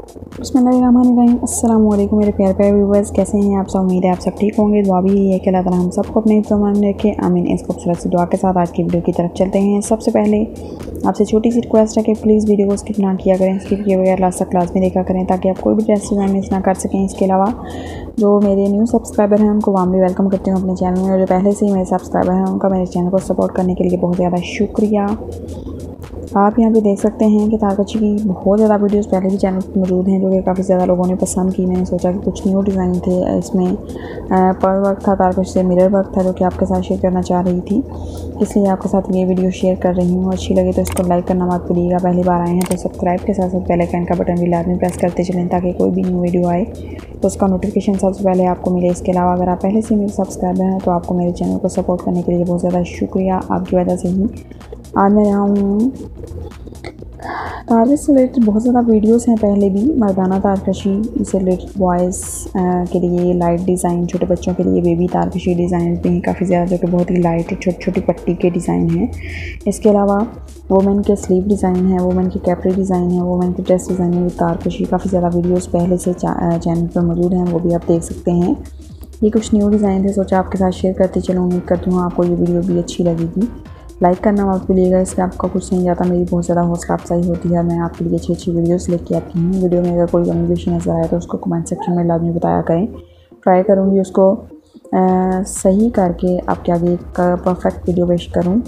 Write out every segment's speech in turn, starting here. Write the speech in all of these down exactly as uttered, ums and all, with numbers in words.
बिस्मिल्लाहिर्रहमानिर्रहीम। अस्सलाम वालेकुम मेरे प्यारे प्यारे व्यूवर्स, कैसे हैं आप सब। उम्मीद है आप सब ठीक होंगे। दुआ भी यही है कि अल्लाह ताला हम सबको अपने ईमान में रखे, आमीन। इस खूबसूरत सी दुआ के साथ आज की वीडियो की तरफ चलते हैं। सबसे पहले आपसे छोटी सी रिक्वेस्ट है कि प्लीज़ वीडियो को स्किप ना किया करें, स्किप किए बगैर लास्ट तक क्लास में देखा करें ताकि आप कोई भी टेस्ट मिस ना कर सकें। इसके अलावा जो मेरे न्यू सब्सक्राइबर हैं उनको वार्मली वेलकम करती हूँ अपने चैनल में, और जो पहले से ही मेरे सब्सक्राइबर हैं उनका मेरे चैनल को सपोर्ट करने के लिए बहुत ज़्यादा शुक्रिया। आप यहाँ पे देख सकते हैं कि तारकशी की बहुत ज़्यादा वीडियोस पहले भी चैनल पर मौजूद हैं जो कि काफ़ी ज़्यादा लोगों ने पसंद की। मैंने सोचा कि कुछ न्यू डिज़ाइन थे इसमें, पर्ल वर्क था, तारकशी से मिरर वर्क था जो कि आपके साथ शेयर करना चाह रही थी, इसलिए आपके साथ ये वीडियो शेयर कर रही हूँ। अच्छी लगे तो इसको लाइक करना मत भूलिएगा। पहली बार आए हैं तो सब्सक्राइब के साथ साथ बेल आइकन का बटन भी लाजमी प्रेस करते चलें ताकि कोई भी न्यू वीडियो आए तो उसका नोटिफिकेशन सबसे पहले आपको मिले। इसके अलावा अगर आप पहले से मेरे सब्सक्राइबर हैं तो आपको मेरे चैनल को सपोर्ट करने के लिए बहुत ज़्यादा शुक्रिया। आपकी वजह से ही आज मैं यहाँ हूँ। तारकशी से रिलेटेड बहुत ज़्यादा वीडियोस हैं पहले भी, मर्दाना तारकशी से रिलेटेड बॉयज़ के लिए लाइट डिज़ाइन, छोटे बच्चों के लिए बेबी तारकशी डिज़ाइन भी हैं काफ़ी ज़्यादा जो कि बहुत ही लाइट छोटी छोटी पट्टी के डिज़ाइन हैं। इसके अलावा वुमेन के स्लीव डिज़ाइन है, वुमेन की कैपरी डिज़ाइन है, वुमेन की ड्रेस डिज़ाइन है। तारकशी काफ़ी ज़्यादा वीडियोज़ पहले से चैनल पर मौजूद हैं, वो भी आप देख सकते हैं। ये कुछ न्यू डिज़ाइन थे, सोचा आपके साथ शेयर करते चलो। उम्मीद करती हूँ आपको ये वीडियो भी अच्छी लगेगी। लाइक करना मत भूलिएगा, इससे आपका कुछ नहीं जाता, मेरी बहुत ज़्यादा हौसला अफजाई होती है। मैं आपके लिए अच्छी अच्छी वीडियोस लेके आती हूँ। वीडियो में अगर कोई कमी पेशी नज़र आए तो उसको कमेंट सेक्शन में लाजमी बताया करें। ट्राई करूँगी उसको आ, सही करके आपके आगे एक परफेक्ट वीडियो पेश करूँ।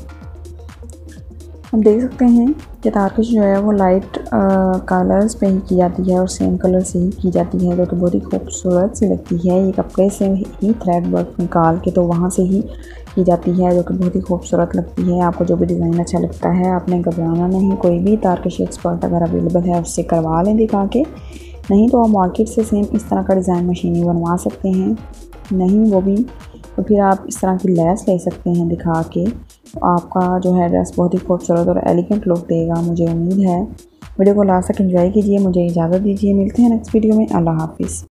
हम देख सकते हैं कि तारकशी जो है वो लाइट कलर्स पे ही की जाती है और सेम कलर से ही की जाती है जो कि बहुत ही खूबसूरत सी लगती है। ये कपड़े से ही थ्रेड वर्क निकाल के तो वहाँ से ही की जाती है जो कि बहुत ही खूबसूरत लगती है। आपको जो भी डिज़ाइन अच्छा लगता है आपने घबराना नहीं, कोई भी तारकशी एक्सपर्ट अगर अवेलेबल है उससे करवा लें दिखा के, नहीं तो आप मार्केट से सेम इस तरह का डिज़ाइन मशीनी बनवा सकते हैं। नहीं वो भी तो फिर आप इस तरह की लेस ले सकते हैं दिखा के, तो आपका जो है ड्रेस बहुत ही खूबसूरत और एलिगेंट लुक देगा। मुझे उम्मीद है वीडियो को लास्ट तक एंजॉय कीजिए। मुझे इजाज़त दीजिए, मिलते हैं नेक्स्ट वीडियो में। अल्लाह हाफिज़।